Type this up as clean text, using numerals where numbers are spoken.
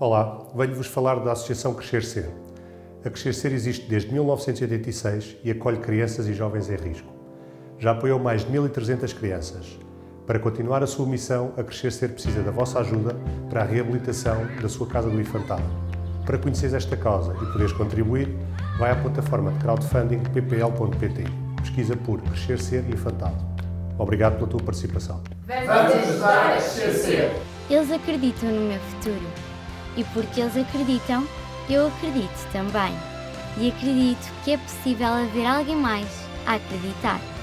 Olá, venho-vos falar da Associação Crescer Ser. A Crescer Ser existe desde 1986 e acolhe crianças e jovens em risco. Já apoiou mais de 1.300 crianças. Para continuar a sua missão, a Crescer Ser precisa da vossa ajuda para a reabilitação da sua casa do infantário. Para conheceres esta causa e poderes contribuir, vai à plataforma de crowdfunding ppl.pt. Pesquisa por Crescer Ser Infantário. Obrigado pela tua participação. Vamos ajudar a Crescer Ser! Eles acreditam no meu futuro. E porque eles acreditam, eu acredito também. E acredito que é possível haver alguém mais a acreditar.